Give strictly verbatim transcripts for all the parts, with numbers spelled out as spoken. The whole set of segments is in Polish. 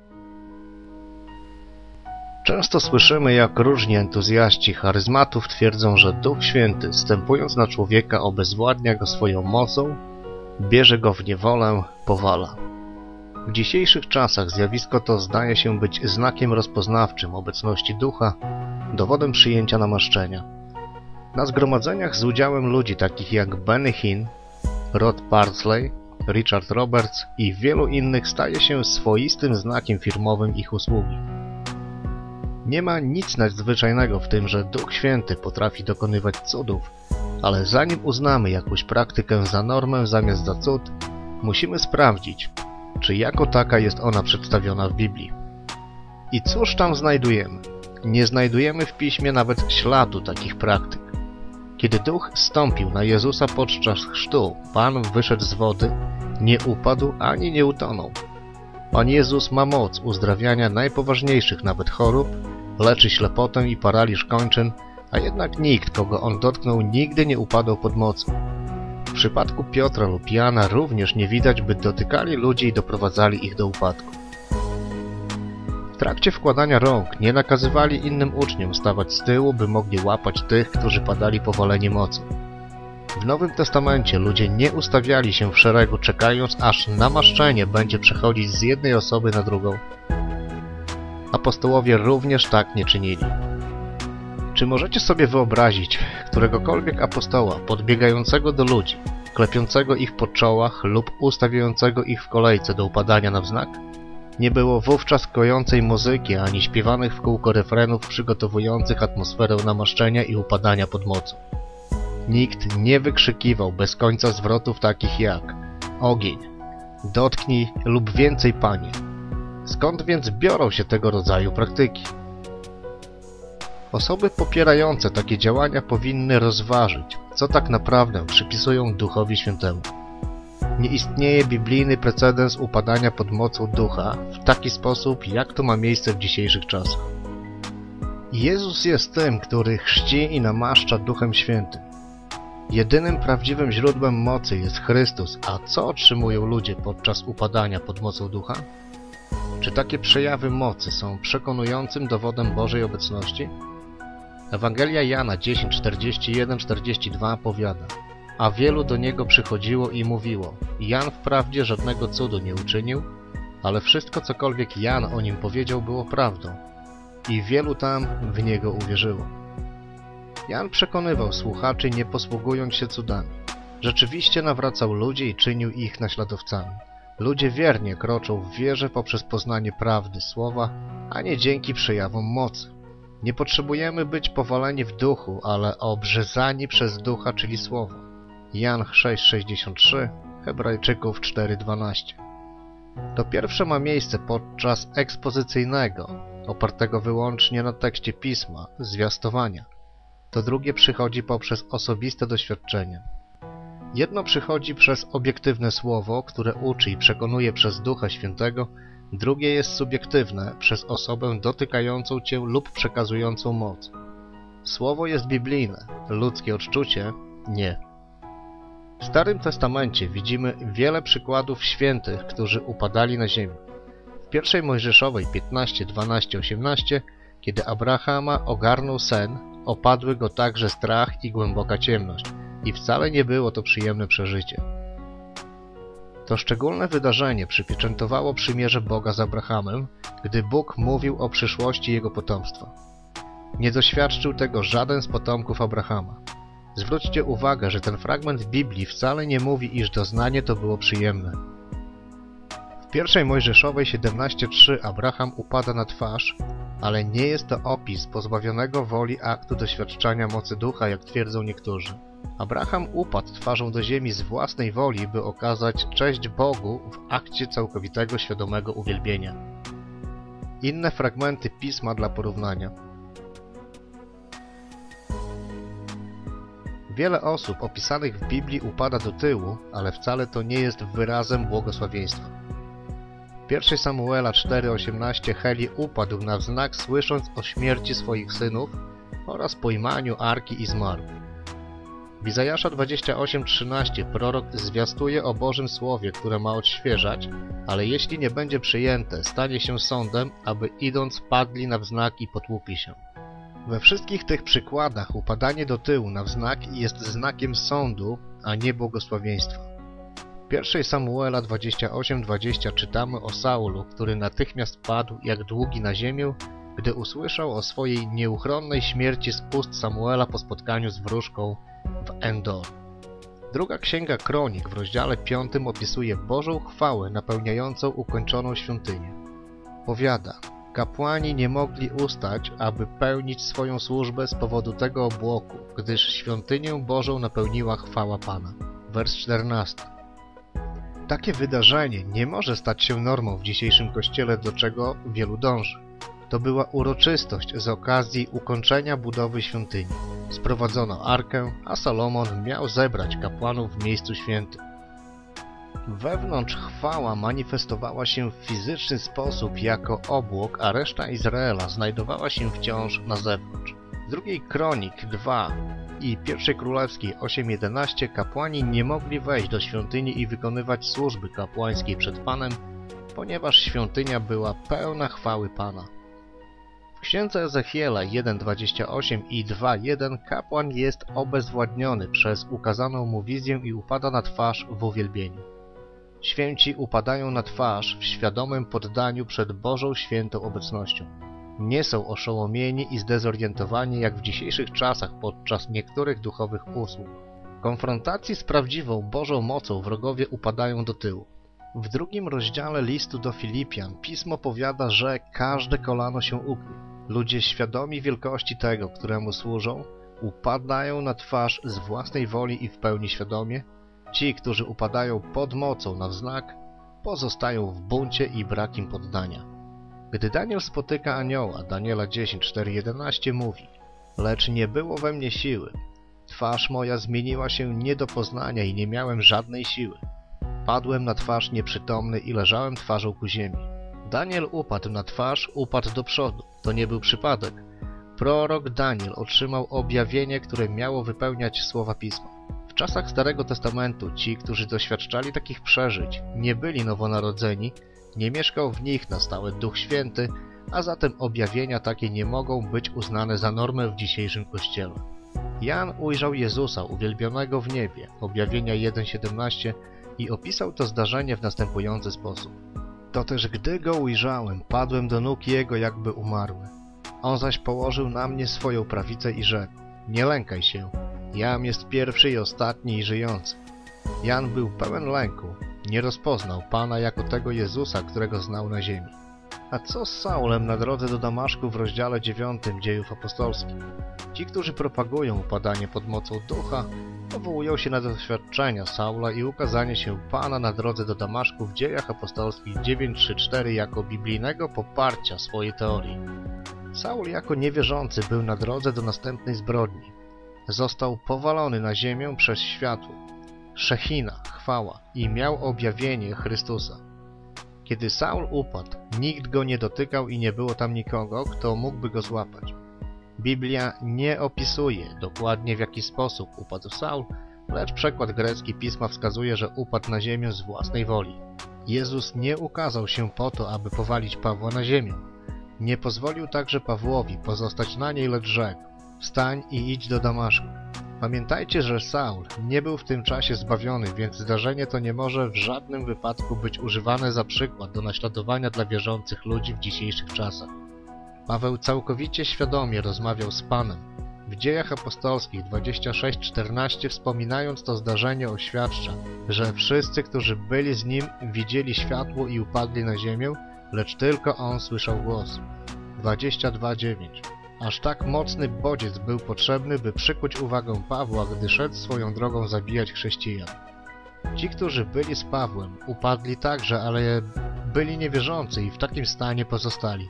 Często słyszymy, jak różni entuzjaści charyzmatów twierdzą, że Duch Święty, zstępując na człowieka, obezwładnia go swoją mocą, bierze go w niewolę, powala. W dzisiejszych czasach zjawisko to zdaje się być znakiem rozpoznawczym obecności Ducha, dowodem przyjęcia namaszczenia. Na zgromadzeniach z udziałem ludzi takich jak Benny Hinn, Rod Parsley, Richard Roberts i wielu innych staje się swoistym znakiem firmowym ich usługi. Nie ma nic nadzwyczajnego w tym, że Duch Święty potrafi dokonywać cudów, ale zanim uznamy jakąś praktykę za normę zamiast za cud, musimy sprawdzić, czy jako taka jest ona przedstawiona w Biblii. I cóż tam znajdujemy? Nie znajdujemy w Piśmie nawet śladu takich praktyk. Kiedy Duch zstąpił na Jezusa podczas chrztu, Pan wyszedł z wody, nie upadł ani nie utonął. Pan Jezus ma moc uzdrawiania najpoważniejszych nawet chorób, leczy ślepotę i paraliż kończyn, a jednak nikt, kogo On dotknął, nigdy nie upadł pod mocą. W przypadku Piotra lub Jana również nie widać, by dotykali ludzi i doprowadzali ich do upadku. W trakcie wkładania rąk nie nakazywali innym uczniom stawać z tyłu, by mogli łapać tych, którzy padali powaleni mocą. W Nowym Testamencie ludzie nie ustawiali się w szeregu, czekając, aż namaszczenie będzie przechodzić z jednej osoby na drugą. Apostołowie również tak nie czynili. Czy możecie sobie wyobrazić któregokolwiek apostoła podbiegającego do ludzi, klepiącego ich po czołach lub ustawiającego ich w kolejce do upadania na wznak? Nie było wówczas kojącej muzyki ani śpiewanych w kółko refrenów przygotowujących atmosferę namaszczenia i upadania pod mocą. Nikt nie wykrzykiwał bez końca zwrotów takich jak ogień, dotknij lub więcej, Panie. Skąd więc biorą się tego rodzaju praktyki? Osoby popierające takie działania powinny rozważyć, co tak naprawdę przypisują Duchowi Świętemu. Nie istnieje biblijny precedens upadania pod mocą Ducha w taki sposób, jak to ma miejsce w dzisiejszych czasach. Jezus jest tym, który chrzci i namaszcza Duchem Świętym. Jedynym prawdziwym źródłem mocy jest Chrystus, a co otrzymują ludzie podczas upadania pod mocą Ducha? Czy takie przejawy mocy są przekonującym dowodem Bożej obecności? Ewangelia Jana dziesięć, czterdzieści jeden, czterdzieści dwa powiada: a wielu do Niego przychodziło i mówiło: Jan wprawdzie żadnego cudu nie uczynił, ale wszystko cokolwiek Jan o nim powiedział było prawdą. I wielu tam w Niego uwierzyło. Jan przekonywał słuchaczy, nie posługując się cudami. Rzeczywiście nawracał ludzi i czynił ich naśladowcami. Ludzie wiernie kroczą w wierze poprzez poznanie prawdy słowa, a nie dzięki przejawom mocy. Nie potrzebujemy być powaleni w duchu, ale obrzezani przez ducha, czyli słowo. Jan sześć, sześćdziesiąt trzy, Hebrajczyków cztery, dwanaście. To pierwsze ma miejsce podczas ekspozycyjnego, opartego wyłącznie na tekście Pisma, zwiastowania. To drugie przychodzi poprzez osobiste doświadczenie. Jedno przychodzi przez obiektywne słowo, które uczy i przekonuje przez Ducha Świętego, drugie jest subiektywne, przez osobę dotykającą Cię lub przekazującą moc. Słowo jest biblijne, ludzkie odczucie nie. W Starym Testamencie widzimy wiele przykładów świętych, którzy upadali na ziemię. W pierwszej Mojżeszowej piętnaście, dwanaście, osiemnaście, kiedy Abrahama ogarnął sen, opadły go także strach i głęboka ciemność. I wcale nie było to przyjemne przeżycie. To szczególne wydarzenie przypieczętowało przymierze Boga z Abrahamem, gdy Bóg mówił o przyszłości jego potomstwa. Nie doświadczył tego żaden z potomków Abrahama. Zwróćcie uwagę, że ten fragment Biblii wcale nie mówi, iż doznanie to było przyjemne. W pierwszej Mojżeszowej siedemnaście, trzy Abraham upada na twarz, ale nie jest to opis pozbawionego woli aktu doświadczania mocy ducha, jak twierdzą niektórzy. Abraham upadł twarzą do ziemi z własnej woli, by okazać cześć Bogu w akcie całkowitego świadomego uwielbienia. Inne fragmenty Pisma dla porównania. Wiele osób opisanych w Biblii upada do tyłu, ale wcale to nie jest wyrazem błogosławieństwa. W pierwszej Samuela cztery, osiemnaście Heli upadł na wznak, słysząc o śmierci swoich synów oraz pojmaniu Arki i zmarł. W Izajasza dwadzieścia osiem trzynaście prorok zwiastuje o Bożym Słowie, które ma odświeżać, ale jeśli nie będzie przyjęte, stanie się sądem, aby idąc padli na wznak i potłukli się. We wszystkich tych przykładach upadanie do tyłu na wznak jest znakiem sądu, a nie błogosławieństwa. W pierwszej Samuela dwadzieścia osiem dwadzieścia czytamy o Saulu, który natychmiast padł jak długi na ziemię, gdy usłyszał o swojej nieuchronnej śmierci z ust Samuela po spotkaniu z wróżką w Endor. Druga Księga Kronik w rozdziale piątym opisuje Bożą chwałę napełniającą ukończoną świątynię. Powiada: kapłani nie mogli ustać, aby pełnić swoją służbę z powodu tego obłoku, gdyż świątynię Bożą napełniła chwała Pana. Wers czternasty. Takie wydarzenie nie może stać się normą w dzisiejszym kościele, do czego wielu dąży. To była uroczystość z okazji ukończenia budowy świątyni. Sprowadzono arkę, a Salomon miał zebrać kapłanów w miejscu świętym. Wewnątrz chwała manifestowała się w fizyczny sposób jako obłok, a reszta Izraela znajdowała się wciąż na zewnątrz. W drugiej Kronik dwa i pierwszej Królewskiej osiem jedenaście kapłani nie mogli wejść do świątyni i wykonywać służby kapłańskiej przed Panem, ponieważ świątynia była pełna chwały Pana. W księdze Ezechiela jeden dwadzieścia osiem i dwa jeden kapłan jest obezwładniony przez ukazaną mu wizję i upada na twarz w uwielbieniu. Święci upadają na twarz w świadomym poddaniu przed Bożą świętą obecnością. Nie są oszołomieni i zdezorientowani jak w dzisiejszych czasach podczas niektórych duchowych usług. W konfrontacji z prawdziwą Bożą mocą wrogowie upadają do tyłu. W drugim rozdziale listu do Filipian Pismo powiada, że każde kolano się ugnie. Ludzie świadomi wielkości tego, któremu służą, upadają na twarz z własnej woli i w pełni świadomie. Ci, którzy upadają pod mocą na wznak, pozostają w buncie i brakiem poddania. Gdy Daniel spotyka anioła, Daniela dziesięć cztery jedenaście mówi: lecz nie było we mnie siły. Twarz moja zmieniła się nie do poznania i nie miałem żadnej siły. Padłem na twarz nieprzytomny i leżałem twarzą ku ziemi. Daniel upadł na twarz, upadł do przodu. To nie był przypadek. Prorok Daniel otrzymał objawienie, które miało wypełniać słowa Pisma. W czasach Starego Testamentu ci, którzy doświadczali takich przeżyć, nie byli nowonarodzeni, nie mieszkał w nich na stałe Duch Święty, a zatem objawienia takie nie mogą być uznane za normę w dzisiejszym Kościele. Jan ujrzał Jezusa uwielbionego w niebie, objawienia jeden siedemnaście, i opisał to zdarzenie w następujący sposób. To też gdy go ujrzałem, padłem do nóg jego jakby umarły. On zaś położył na mnie swoją prawicę i rzekł: nie lękaj się, jam jest pierwszy i ostatni i żyjący. Jan był pełen lęku, nie rozpoznał Pana jako tego Jezusa, którego znał na ziemi. A co z Saulem na drodze do Damaszku w rozdziale dziewiątym Dziejów Apostolskich? Ci, którzy propagują upadanie pod mocą ducha, powołują się na doświadczenia Saula i ukazanie się Pana na drodze do Damaszku w Dziejach Apostolskich dziewięć trzy cztery jako biblijnego poparcia swojej teorii. Saul jako niewierzący był na drodze do następnej zbrodni. Został powalony na ziemię przez światło, Szechina, chwała, i miał objawienie Chrystusa. Kiedy Saul upadł, nikt go nie dotykał i nie było tam nikogo, kto mógłby go złapać. Biblia nie opisuje dokładnie, w jaki sposób upadł Saul, lecz przekład grecki Pisma wskazuje, że upadł na ziemię z własnej woli. Jezus nie ukazał się po to, aby powalić Pawła na ziemię. Nie pozwolił także Pawłowi pozostać na niej, lecz rzekł: wstań i idź do Damaszku. Pamiętajcie, że Saul nie był w tym czasie zbawiony, więc zdarzenie to nie może w żadnym wypadku być używane za przykład do naśladowania dla wierzących ludzi w dzisiejszych czasach. Paweł całkowicie świadomie rozmawiał z Panem. W Dziejach Apostolskich dwadzieścia sześć czternaście wspominając to zdarzenie oświadcza, że wszyscy, którzy byli z nim, widzieli światło i upadli na ziemię, lecz tylko on słyszał głos. dwadzieścia dwa dziewięć. Aż tak mocny bodziec był potrzebny, by przykuć uwagę Pawła, gdy szedł swoją drogą zabijać chrześcijan. Ci, którzy byli z Pawłem, upadli także, ale byli niewierzący i w takim stanie pozostali.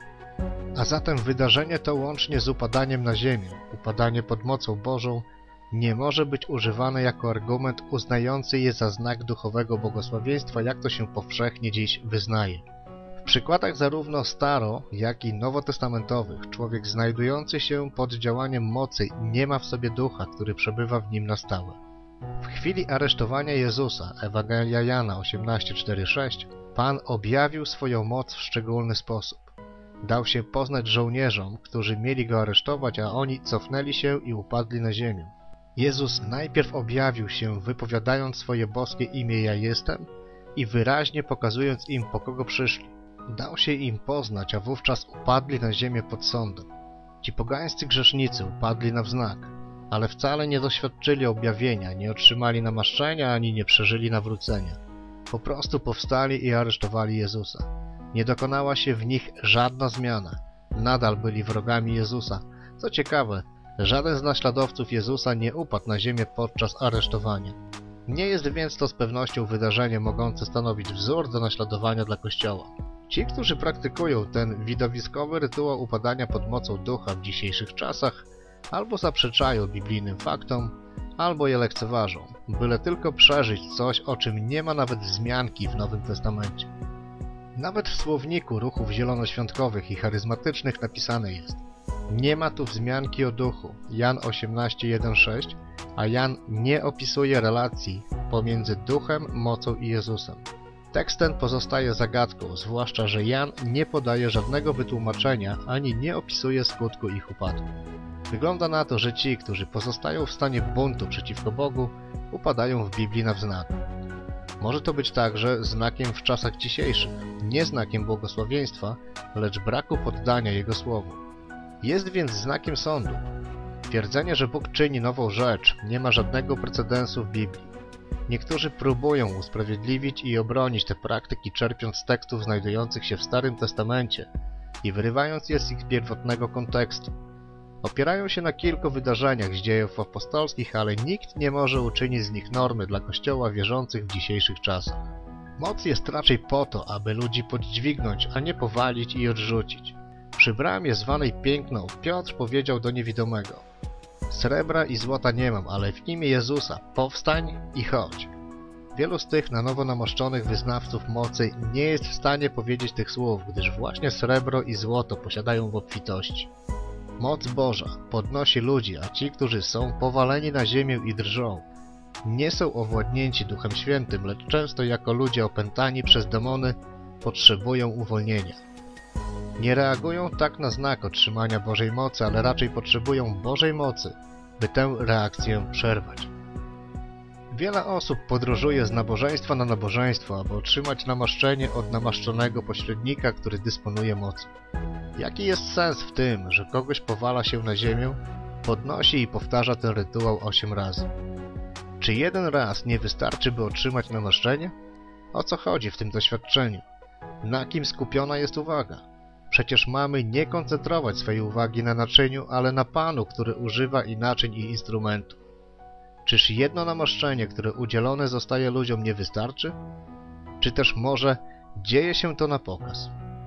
A zatem wydarzenie to łącznie z upadaniem na ziemię, upadanie pod mocą Bożą, nie może być używane jako argument uznający je za znak duchowego błogosławieństwa, jak to się powszechnie dziś wyznaje. W przykładach zarówno staro, jak i nowotestamentowych człowiek znajdujący się pod działaniem mocy nie ma w sobie ducha, który przebywa w nim na stałe. W chwili aresztowania Jezusa, Ewangelia Jana osiemnaście cztery sześć, Pan objawił swoją moc w szczególny sposób. Dał się poznać żołnierzom, którzy mieli go aresztować, a oni cofnęli się i upadli na ziemię. Jezus najpierw objawił się, wypowiadając swoje boskie imię Ja Jestem i wyraźnie pokazując im, po kogo przyszli. Dał się im poznać, a wówczas upadli na ziemię pod sądem. Ci pogańscy grzesznicy upadli na wznak, ale wcale nie doświadczyli objawienia, nie otrzymali namaszczenia, ani nie przeżyli nawrócenia. Po prostu powstali i aresztowali Jezusa. Nie dokonała się w nich żadna zmiana. Nadal byli wrogami Jezusa. Co ciekawe, żaden z naśladowców Jezusa nie upadł na ziemię podczas aresztowania. Nie jest więc to z pewnością wydarzenie mogące stanowić wzór do naśladowania dla Kościoła. Ci, którzy praktykują ten widowiskowy rytuał upadania pod mocą ducha w dzisiejszych czasach, albo zaprzeczają biblijnym faktom, albo je lekceważą, byle tylko przeżyć coś, o czym nie ma nawet wzmianki w Nowym Testamencie. Nawet w słowniku ruchów zielonoświątkowych i charyzmatycznych napisane jest: nie ma tu wzmianki o duchu, Jan osiemnaście jeden sześć, a Jan nie opisuje relacji pomiędzy duchem, mocą i Jezusem. Tekst ten pozostaje zagadką, zwłaszcza że Jan nie podaje żadnego wytłumaczenia, ani nie opisuje skutku ich upadku. Wygląda na to, że ci, którzy pozostają w stanie buntu przeciwko Bogu, upadają w Biblii na wznak. Może to być także znakiem w czasach dzisiejszych, nie znakiem błogosławieństwa, lecz braku poddania Jego Słowu. Jest więc znakiem sądu. Twierdzenie, że Bóg czyni nową rzecz, nie ma żadnego precedensu w Biblii. Niektórzy próbują usprawiedliwić i obronić te praktyki, czerpiąc z tekstów znajdujących się w Starym Testamencie i wyrywając je z ich pierwotnego kontekstu. Opierają się na kilku wydarzeniach z dziejów apostolskich, ale nikt nie może uczynić z nich normy dla Kościoła wierzących w dzisiejszych czasach. Moc jest raczej po to, aby ludzi podźwignąć, a nie powalić i odrzucić. Przy bramie zwanej Piękną Piotr powiedział do niewidomego: srebra i złota nie mam, ale w imię Jezusa powstań i chodź. Wielu z tych na nowo namaszczonych wyznawców mocy nie jest w stanie powiedzieć tych słów, gdyż właśnie srebro i złoto posiadają w obfitości. Moc Boża podnosi ludzi, a ci, którzy są powaleni na ziemię i drżą, nie są owładnięci Duchem Świętym, lecz często jako ludzie opętani przez demony potrzebują uwolnienia. Nie reagują tak na znak otrzymania Bożej mocy, ale raczej potrzebują Bożej mocy, by tę reakcję przerwać. Wiele osób podróżuje z nabożeństwa na nabożeństwo, aby otrzymać namaszczenie od namaszczonego pośrednika, który dysponuje mocą. Jaki jest sens w tym, że kogoś powala się na ziemię, podnosi i powtarza ten rytuał osiem razy? Czy jeden raz nie wystarczy, by otrzymać namaszczenie? O co chodzi w tym doświadczeniu? Na kim skupiona jest uwaga? Przecież mamy nie koncentrować swojej uwagi na naczyniu, ale na Panu, który używa i naczyń, i instrumentów. Czyż jedno namaszczenie, które udzielone zostaje ludziom, nie wystarczy? Czy też może dzieje się to na pokaz?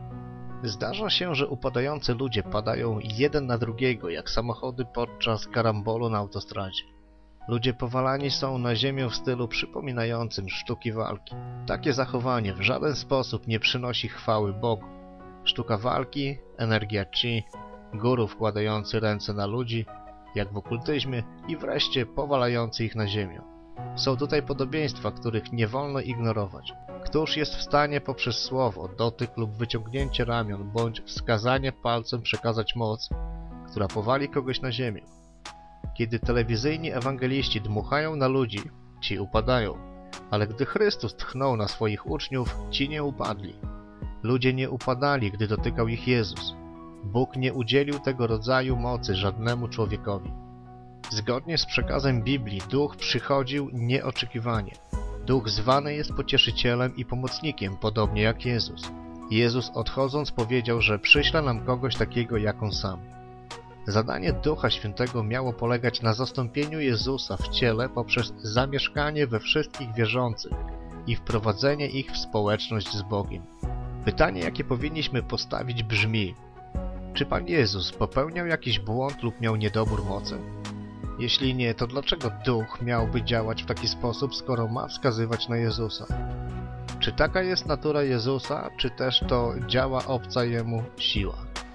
Zdarza się, że upadający ludzie padają jeden na drugiego, jak samochody podczas karambolu na autostradzie. Ludzie powalani są na ziemię w stylu przypominającym sztuki walki. Takie zachowanie w żaden sposób nie przynosi chwały Bogu. Sztuka walki, energia chi, guru wkładający ręce na ludzi, jak w okultyzmie, i wreszcie powalający ich na ziemię. Są tutaj podobieństwa, których nie wolno ignorować. Któż jest w stanie poprzez słowo, dotyk lub wyciągnięcie ramion, bądź wskazanie palcem przekazać moc, która powali kogoś na ziemię? Kiedy telewizyjni ewangeliści dmuchają na ludzi, ci upadają, ale gdy Chrystus tchnął na swoich uczniów, ci nie upadli. Ludzie nie upadali, gdy dotykał ich Jezus. Bóg nie udzielił tego rodzaju mocy żadnemu człowiekowi. Zgodnie z przekazem Biblii, Duch przychodził nieoczekiwanie. Duch zwany jest pocieszycielem i pomocnikiem, podobnie jak Jezus. Jezus odchodząc powiedział, że przyśle nam kogoś takiego jak On sam. Zadanie Ducha Świętego miało polegać na zastąpieniu Jezusa w ciele poprzez zamieszkanie we wszystkich wierzących i wprowadzenie ich w społeczność z Bogiem. Pytanie, jakie powinniśmy postawić, brzmi: czy Pan Jezus popełniał jakiś błąd lub miał niedobór mocy? Jeśli nie, to dlaczego Duch miałby działać w taki sposób, skoro ma wskazywać na Jezusa? Czy taka jest natura Jezusa, czy też to działa obca Jemu siła?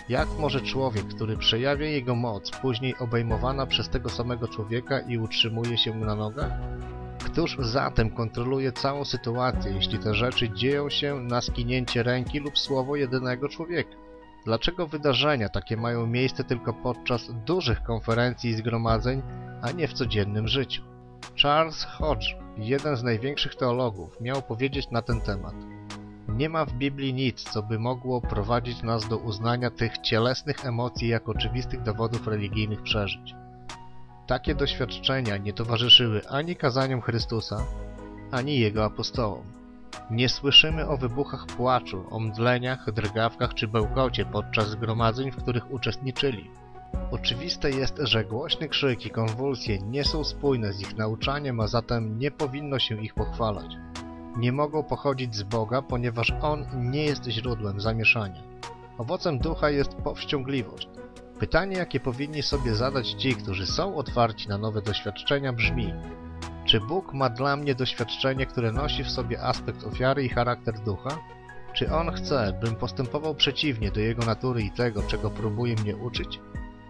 Jak może człowiek, który przejawia jego moc, później obejmowana przez tego samego człowieka i utrzymuje się na nogach? Któż zatem kontroluje całą sytuację, jeśli te rzeczy dzieją się na skinięcie ręki lub słowo jedynego człowieka? Dlaczego wydarzenia takie mają miejsce tylko podczas dużych konferencji i zgromadzeń, a nie w codziennym życiu? Charles Hodge, jeden z największych teologów, miał powiedzieć na ten temat: nie ma w Biblii nic, co by mogło prowadzić nas do uznania tych cielesnych emocji jako oczywistych dowodów religijnych przeżyć. Takie doświadczenia nie towarzyszyły ani kazaniom Chrystusa, ani Jego apostołom. Nie słyszymy o wybuchach płaczu, o mdleniach, drgawkach czy bełkocie podczas zgromadzeń, w których uczestniczyli. Oczywiste jest, że głośne krzyki i konwulsje nie są spójne z ich nauczaniem, a zatem nie powinno się ich pochwalać. Nie mogą pochodzić z Boga, ponieważ On nie jest źródłem zamieszania. Owocem ducha jest powściągliwość. Pytanie, jakie powinni sobie zadać ci, którzy są otwarci na nowe doświadczenia, brzmi: czy Bóg ma dla mnie doświadczenie, które nosi w sobie aspekt ofiary i charakter ducha? Czy On chce, bym postępował przeciwnie do Jego natury i tego, czego próbuje mnie uczyć?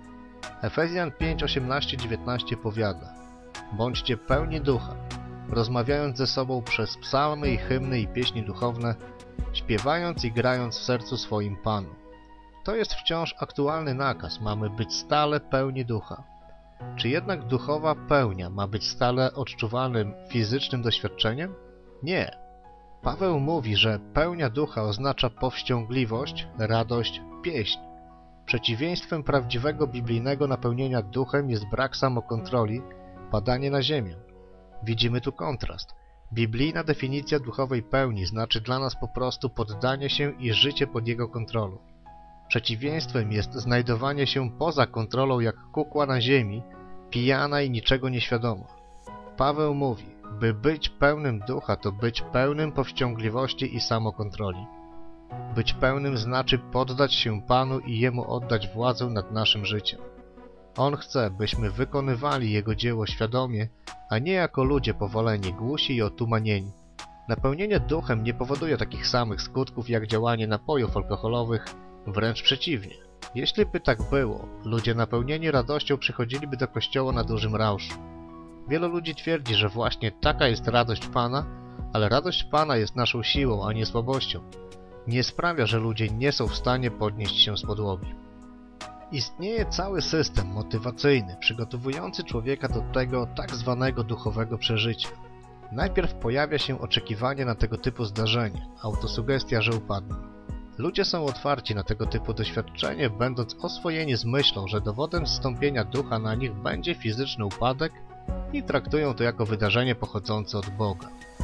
Efezjan pięć, osiemnaście, dziewiętnaście powiada: bądźcie pełni ducha, rozmawiając ze sobą przez psalmy i hymny i pieśni duchowne, śpiewając i grając w sercu swoim Panu. To jest wciąż aktualny nakaz, mamy być stale pełni ducha. Czy jednak duchowa pełnia ma być stale odczuwanym fizycznym doświadczeniem? Nie. Paweł mówi, że pełnia ducha oznacza powściągliwość, radość, pieśń. Przeciwieństwem prawdziwego biblijnego napełnienia duchem jest brak samokontroli, padanie na ziemię. Widzimy tu kontrast. Biblijna definicja duchowej pełni znaczy dla nas po prostu poddanie się i życie pod Jego kontrolą. Przeciwieństwem jest znajdowanie się poza kontrolą jak kukła na ziemi, pijana i niczego nieświadoma. Paweł mówi, by być pełnym ducha to być pełnym powściągliwości i samokontroli. Być pełnym znaczy poddać się Panu i Jemu oddać władzę nad naszym życiem. On chce, byśmy wykonywali Jego dzieło świadomie, a nie jako ludzie powoleni, głusi i otumanieni. Napełnienie duchem nie powoduje takich samych skutków jak działanie napojów alkoholowych, wręcz przeciwnie. Jeśli by tak było, ludzie napełnieni radością przychodziliby do kościoła na dużym rauszu. Wielu ludzi twierdzi, że właśnie taka jest radość Pana, ale radość Pana jest naszą siłą, a nie słabością. Nie sprawia, że ludzie nie są w stanie podnieść się z podłogi. Istnieje cały system motywacyjny, przygotowujący człowieka do tego tak zwanego duchowego przeżycia. Najpierw pojawia się oczekiwanie na tego typu zdarzenie, autosugestia, że upadną. Ludzie są otwarci na tego typu doświadczenie, będąc oswojeni z myślą, że dowodem zstąpienia ducha na nich będzie fizyczny upadek i traktują to jako wydarzenie pochodzące od Boga.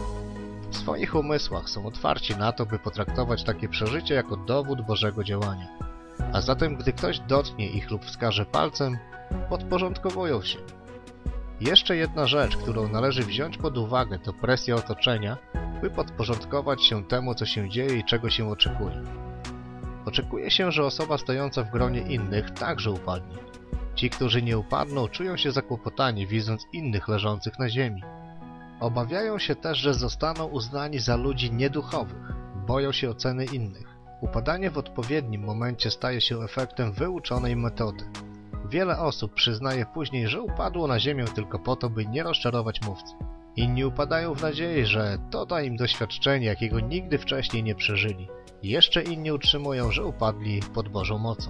W swoich umysłach są otwarci na to, by potraktować takie przeżycie jako dowód Bożego działania. A zatem, gdy ktoś dotknie ich lub wskaże palcem, podporządkowują się. Jeszcze jedna rzecz, którą należy wziąć pod uwagę, to presja otoczenia, by podporządkować się temu, co się dzieje i czego się oczekuje. Oczekuje się, że osoba stojąca w gronie innych także upadnie. Ci, którzy nie upadną, czują się zakłopotani, widząc innych leżących na ziemi. Obawiają się też, że zostaną uznani za ludzi nieduchowych, boją się oceny innych. Upadanie w odpowiednim momencie staje się efektem wyuczonej metody. Wiele osób przyznaje później, że upadło na ziemię tylko po to, by nie rozczarować mówcy. Inni upadają w nadziei, że to da im doświadczenie, jakiego nigdy wcześniej nie przeżyli. Jeszcze inni utrzymują, że upadli pod Bożą mocą.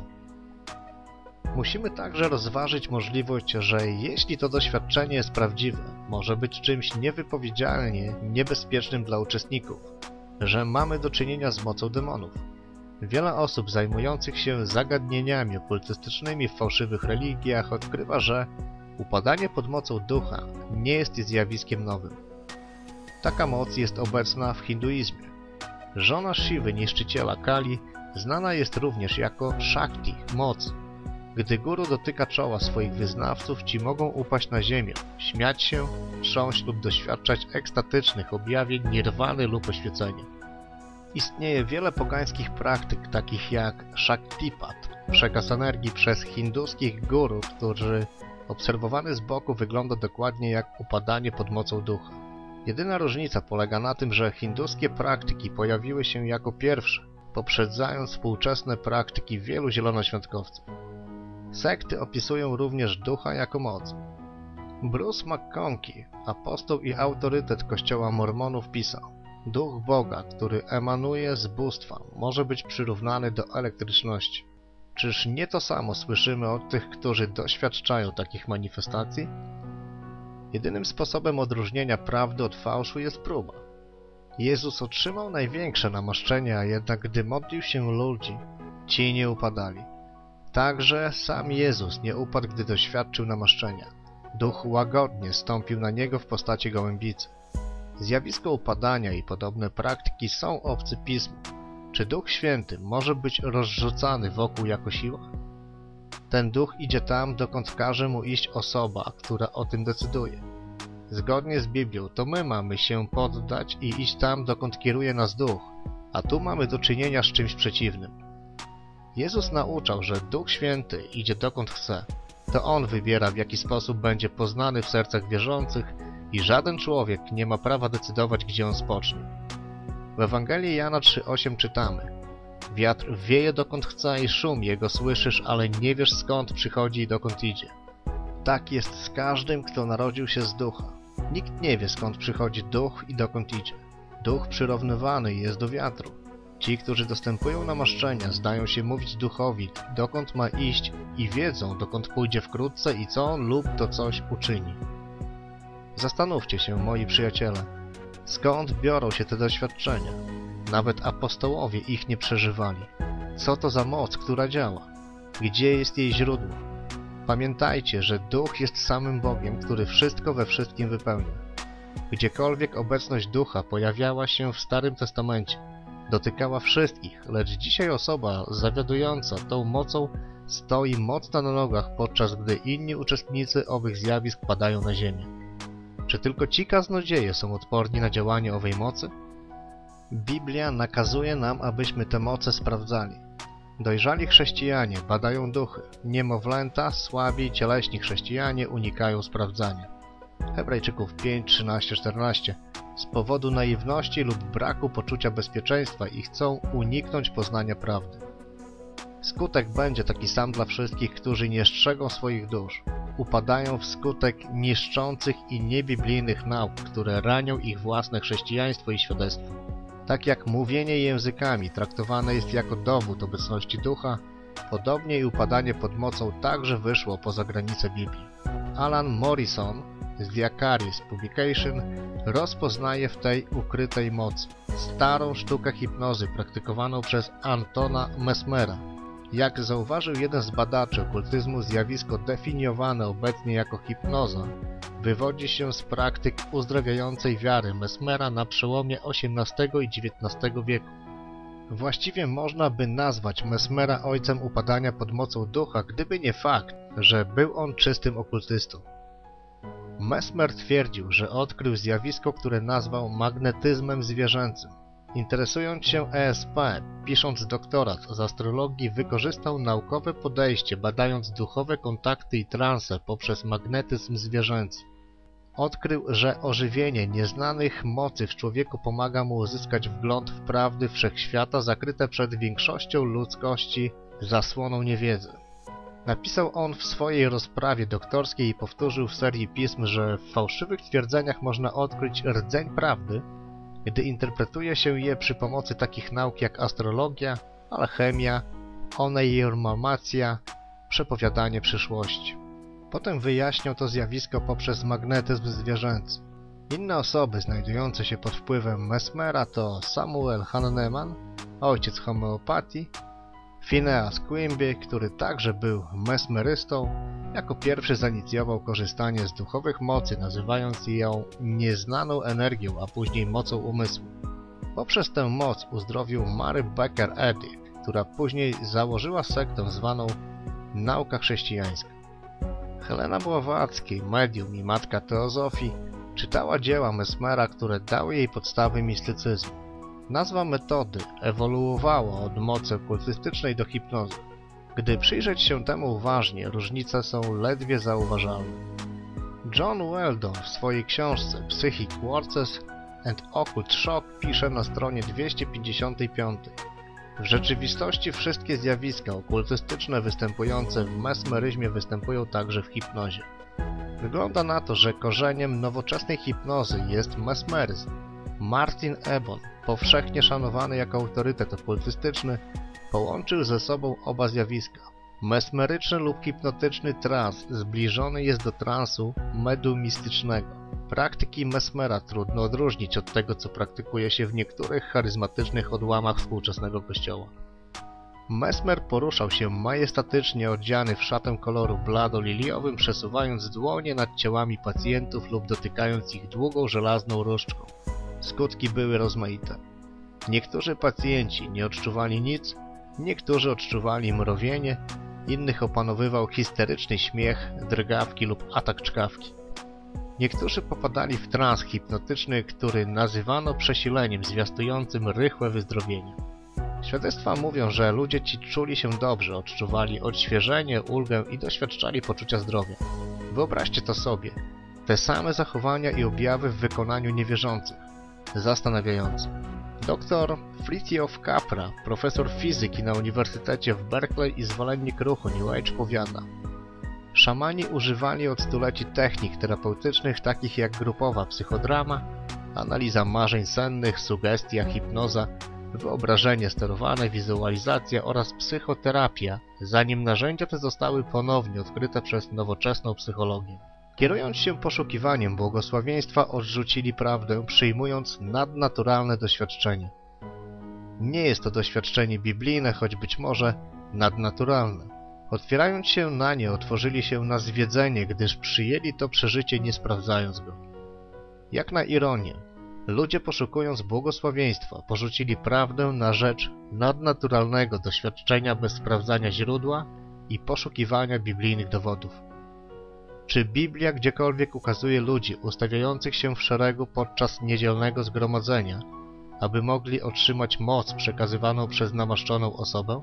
Musimy także rozważyć możliwość, że jeśli to doświadczenie jest prawdziwe, może być czymś niewypowiedzialnie niebezpiecznym dla uczestników, że mamy do czynienia z mocą demonów. Wiele osób zajmujących się zagadnieniami okultystycznymi w fałszywych religiach odkrywa, że upadanie pod mocą ducha nie jest zjawiskiem nowym. Taka moc jest obecna w hinduizmie. Żona Shiwy, niszczyciela Kali, znana jest również jako Shakti, moc. Gdy guru dotyka czoła swoich wyznawców, ci mogą upaść na ziemię, śmiać się, trząść lub doświadczać ekstatycznych objawień nirwany lub oświecenia. Istnieje wiele pogańskich praktyk, takich jak Shaktipat, przekaz energii przez hinduskich guru, który obserwowany z boku wygląda dokładnie jak upadanie pod mocą ducha. Jedyna różnica polega na tym, że hinduskie praktyki pojawiły się jako pierwsze, poprzedzając współczesne praktyki wielu zielonoświątkowców. Sekty opisują również ducha jako moc. Bruce McConkie, apostoł i autorytet kościoła mormonów, pisał: duch Boga, który emanuje z bóstwa, może być przyrównany do elektryczności. Czyż nie to samo słyszymy od tych, którzy doświadczają takich manifestacji? Jedynym sposobem odróżnienia prawdy od fałszu jest próba. Jezus otrzymał największe namaszczenie, a jednak gdy modlił się ludzi, ci nie upadali. Także sam Jezus nie upadł, gdy doświadczył namaszczenia. Duch łagodnie stąpił na niego w postaci gołębicy. Zjawisko upadania i podobne praktyki są obce Pismu. Czy Duch Święty może być rozrzucany wokół jako siła? Ten duch idzie tam, dokąd każe mu iść osoba, która o tym decyduje. Zgodnie z Biblią to my mamy się poddać i iść tam, dokąd kieruje nas duch, a tu mamy do czynienia z czymś przeciwnym. Jezus nauczał, że Duch Święty idzie dokąd chce. To On wybiera, w jaki sposób będzie poznany w sercach wierzących i żaden człowiek nie ma prawa decydować, gdzie on spocznie. W Ewangelii Jana trzy osiem czytamy: wiatr wieje dokąd chce i szum jego słyszysz, ale nie wiesz skąd przychodzi i dokąd idzie. Tak jest z każdym, kto narodził się z ducha. Nikt nie wie, skąd przychodzi duch i dokąd idzie. Duch przyrównywany jest do wiatru. Ci, którzy dostępują namaszczenia, zdają się mówić duchowi, dokąd ma iść i wiedzą, dokąd pójdzie wkrótce i co on lub to coś uczyni. Zastanówcie się, moi przyjaciele, skąd biorą się te doświadczenia? Nawet apostołowie ich nie przeżywali. Co to za moc, która działa? Gdzie jest jej źródło? Pamiętajcie, że Duch jest samym Bogiem, który wszystko we wszystkim wypełnia. Gdziekolwiek obecność Ducha pojawiała się w Starym Testamencie, dotykała wszystkich, lecz dzisiaj osoba zawiadująca tą mocą stoi mocno na nogach, podczas gdy inni uczestnicy owych zjawisk padają na ziemię. Czy tylko ci kaznodzieje są odporni na działanie owej mocy? Biblia nakazuje nam, abyśmy te moce sprawdzali. Dojrzali chrześcijanie badają duchy, niemowlęta, słabi, cieleśni chrześcijanie unikają sprawdzania. Hebrajczyków pięć, trzynaście, czternaście. Z powodu naiwności lub braku poczucia bezpieczeństwa i chcą uniknąć poznania prawdy. Skutek będzie taki sam dla wszystkich, którzy nie strzegą swoich dusz. Upadają wskutek niszczących i niebiblijnych nauk, które ranią ich własne chrześcijaństwo i świadectwo. Tak jak mówienie językami traktowane jest jako dowód obecności ducha, podobnie i upadanie pod mocą także wyszło poza granice Biblii. Alan Morrison z The Acaris Publication rozpoznaje w tej ukrytej mocy starą sztukę hipnozy praktykowaną przez Antona Mesmera. Jak zauważył jeden z badaczy okultyzmu, zjawisko definiowane obecnie jako hipnoza wywodzi się z praktyk uzdrawiającej wiary Mesmera na przełomie osiemnastego i dziewiętnastego wieku. Właściwie można by nazwać Mesmera ojcem upadania pod mocą ducha, gdyby nie fakt, że był on czystym okultystą. Mesmer twierdził, że odkrył zjawisko, które nazwał magnetyzmem zwierzęcym. Interesując się E S P, pisząc doktorat z astrologii, wykorzystał naukowe podejście, badając duchowe kontakty i transe poprzez magnetyzm zwierzęcy. Odkrył, że ożywienie nieznanych mocy w człowieku pomaga mu uzyskać wgląd w prawdy wszechświata zakryte przed większością ludzkości zasłoną niewiedzy. Napisał on w swojej rozprawie doktorskiej i powtórzył w serii pism, że w fałszywych twierdzeniach można odkryć rdzeń prawdy, gdy interpretuje się je przy pomocy takich nauk jak astrologia, alchemia, oneiromancja, przepowiadanie przyszłości. Potem wyjaśniał to zjawisko poprzez magnetyzm zwierzęcy. Inne osoby znajdujące się pod wpływem Mesmera to Samuel Hahnemann, ojciec homeopatii, Phineas Quimby, który także był mesmerystą, jako pierwszy zainicjował korzystanie z duchowych mocy, nazywając ją nieznaną energią, a później mocą umysłu. Poprzez tę moc uzdrowił Mary Baker Eddy, która później założyła sektę zwaną Nauka Chrześcijańska. Helena Blavatsky, medium i matka teozofii, czytała dzieła Mesmera, które dały jej podstawy mistycyzmu. Nazwa metody ewoluowała od mocy okultystycznej do hipnozy. Gdy przyjrzeć się temu uważnie, różnice są ledwie zauważalne. John Weldon w swojej książce Psychic Forces and Occult Shock pisze na stronie dwieście pięćdziesiątej piątej. W rzeczywistości wszystkie zjawiska okultystyczne występujące w mesmeryzmie występują także w hipnozie. Wygląda na to, że korzeniem nowoczesnej hipnozy jest mesmeryzm. Martin Ebon, powszechnie szanowany jako autorytet okultystyczny, połączył ze sobą oba zjawiska. Mesmeryczny lub hipnotyczny trans zbliżony jest do transu medumistycznego. Praktyki mesmera trudno odróżnić od tego, co praktykuje się w niektórych charyzmatycznych odłamach współczesnego kościoła. Mesmer poruszał się majestatycznie odziany w szatę koloru blado-liliowym, przesuwając dłonie nad ciałami pacjentów lub dotykając ich długą żelazną różdżką. Skutki były rozmaite. Niektórzy pacjenci nie odczuwali nic, niektórzy odczuwali mrowienie, innych opanowywał histeryczny śmiech, drgawki lub atak czkawki. Niektórzy popadali w trans hipnotyczny, który nazywano przesileniem zwiastującym rychłe wyzdrowienie. Świadectwa mówią, że ludzie ci czuli się dobrze, odczuwali odświeżenie, ulgę i doświadczali poczucia zdrowia. Wyobraźcie to sobie. Te same zachowania i objawy w wykonaniu niewierzących. Zastanawiające. Doktor Fritjof Capra, profesor fizyki na Uniwersytecie w Berkeley i zwolennik ruchu New Age, powiada: szamani używali od stuleci technik terapeutycznych takich jak grupowa psychodrama, analiza marzeń sennych, sugestia, hipnoza, wyobrażenie sterowane, wizualizacja oraz psychoterapia, zanim narzędzia te zostały ponownie odkryte przez nowoczesną psychologię. Kierując się poszukiwaniem błogosławieństwa, odrzucili prawdę, przyjmując nadnaturalne doświadczenie. Nie jest to doświadczenie biblijne, choć być może nadnaturalne. Otwierając się na nie, otworzyli się na zwiedzenie, gdyż przyjęli to przeżycie, nie sprawdzając go. Jak na ironię, ludzie, poszukując błogosławieństwa, porzucili prawdę na rzecz nadnaturalnego doświadczenia bez sprawdzania źródła i poszukiwania biblijnych dowodów. Czy Biblia gdziekolwiek ukazuje ludzi ustawiających się w szeregu podczas niedzielnego zgromadzenia, aby mogli otrzymać moc przekazywaną przez namaszczoną osobę?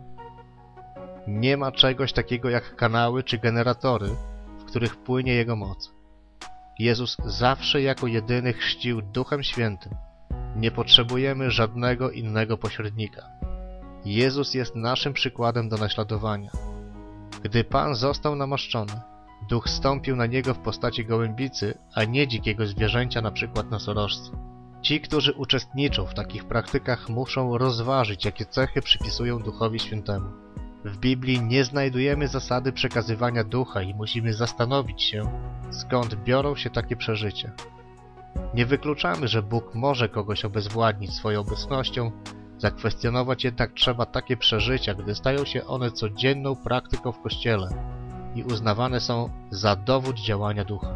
Nie ma czegoś takiego jak kanały czy generatory, w których płynie Jego moc. Jezus zawsze jako jedyny chrzcił Duchem Świętym. Nie potrzebujemy żadnego innego pośrednika. Jezus jest naszym przykładem do naśladowania. Gdy Pan został namaszczony, Duch stąpił na Niego w postaci gołębicy, a nie dzikiego zwierzęcia, na przykład nosorożca. Ci, którzy uczestniczą w takich praktykach, muszą rozważyć, jakie cechy przypisują Duchowi Świętemu. W Biblii nie znajdujemy zasady przekazywania ducha i musimy zastanowić się, skąd biorą się takie przeżycia. Nie wykluczamy, że Bóg może kogoś obezwładnić swoją obecnością, zakwestionować jednak trzeba takie przeżycia, gdy stają się one codzienną praktyką w Kościele i uznawane są za dowód działania ducha.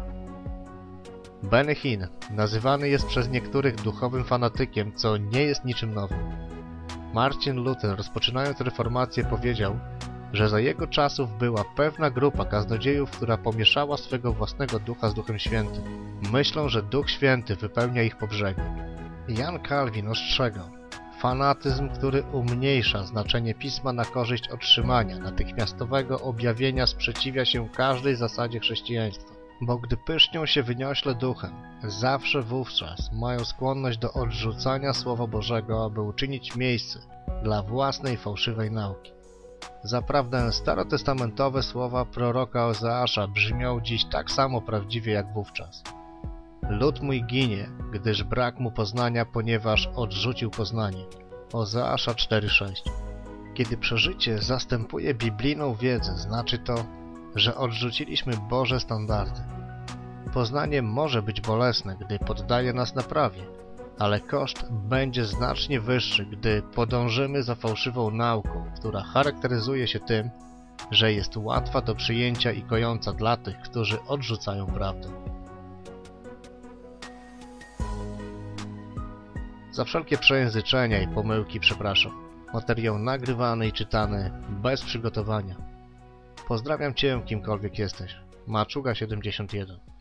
Benny Hinn nazywany jest przez niektórych duchowym fanatykiem, co nie jest niczym nowym. Marcin Luther, rozpoczynając reformację, powiedział, że za jego czasów była pewna grupa kaznodziejów, która pomieszała swego własnego ducha z Duchem Świętym. Myślą, że Duch Święty wypełnia ich po brzegi. Jan Kalwin ostrzegał: fanatyzm, który umniejsza znaczenie Pisma na korzyść otrzymania natychmiastowego objawienia, sprzeciwia się każdej zasadzie chrześcijaństwa. Bo gdy pysznią się wyniośle duchem, zawsze wówczas mają skłonność do odrzucania Słowa Bożego, aby uczynić miejsce dla własnej fałszywej nauki. Zaprawdę starotestamentowe słowa proroka Ozeasza brzmią dziś tak samo prawdziwie jak wówczas. Lud mój ginie, gdyż brak mu poznania, ponieważ odrzucił poznanie. Ozeasza cztery sześć. Kiedy przeżycie zastępuje biblijną wiedzę, znaczy to, że odrzuciliśmy Boże standardy. Poznanie może być bolesne, gdy poddaje nas naprawie, ale koszt będzie znacznie wyższy, gdy podążymy za fałszywą nauką, która charakteryzuje się tym, że jest łatwa do przyjęcia i kojąca dla tych, którzy odrzucają prawdę. Za wszelkie przejęzyczenia i pomyłki przepraszam. Materiał nagrywany i czytany bez przygotowania. Pozdrawiam Cię, kimkolwiek jesteś. Maczuga siedemdziesiąt jeden.